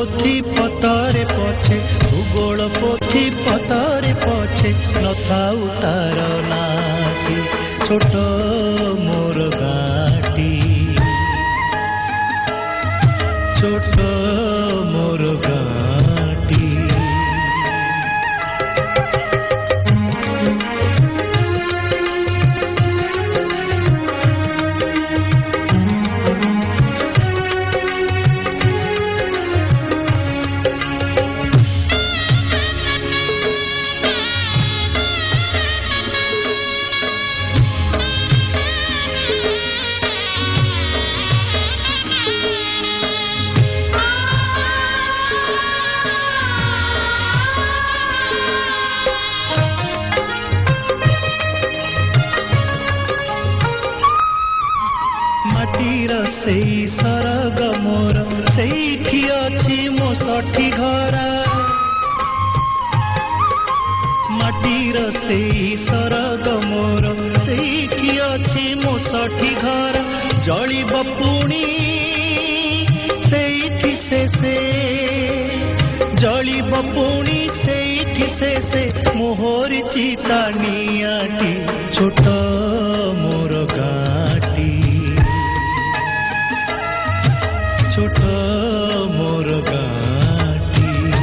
पोथी पतरे पछे भूगोल पोथी पतरे पछे नथाउ तार नाटी छोट मोर गाटी छोट मोर गाटी सेई सरग मोर सेठी अछि मो सठी घर माटीर सेई सरग मोर सेठी अछि मो सठी घर जलिब पुणी सेठी से जलिब पुणी सेठी से मोहर चिता नियाटी छोट मोर गाटी छोट मोर गाटी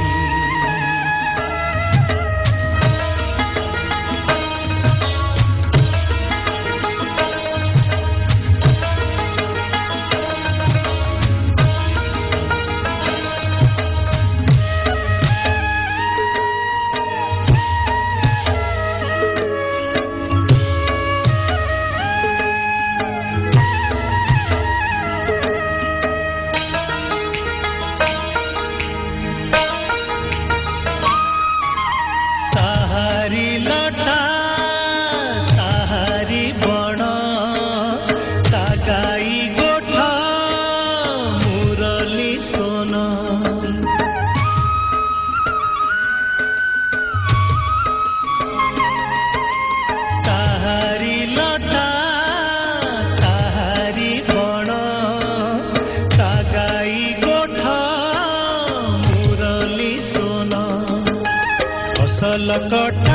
फसल कटा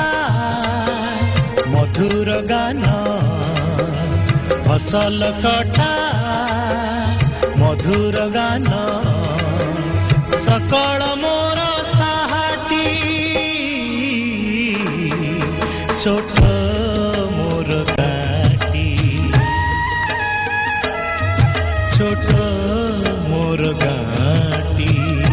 मधुर गान फसल कटा मधुर गान सकल मोर साहाटी छोट मोर गाटी छोट मोर गाटी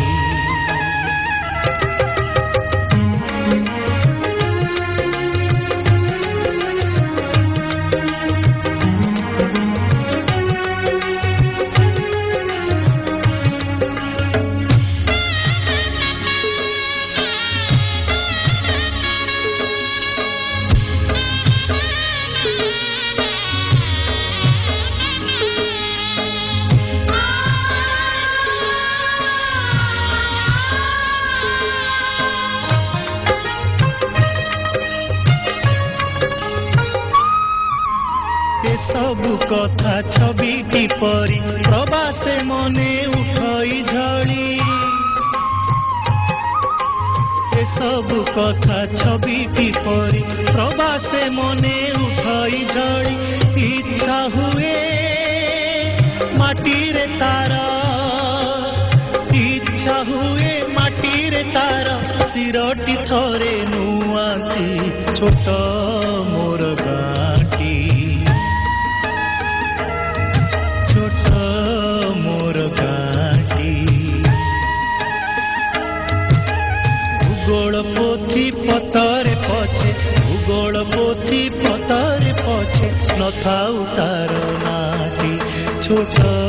सबु कथा छविटी परी प्रवासे मने उठई झड़ी ए सबु कथा छविटी परी प्रवासे मने उठई झड़ी इच्छा हुए माटी रे तार इच्छा हुए माटी रे तार सिरटी थरे नुआती छोट मोर गाटी छोट मोर गाटी भूगोल पोथी पतरे पछे भूगोल पोथी पतरे पछे नथाउ तार नाटी छोट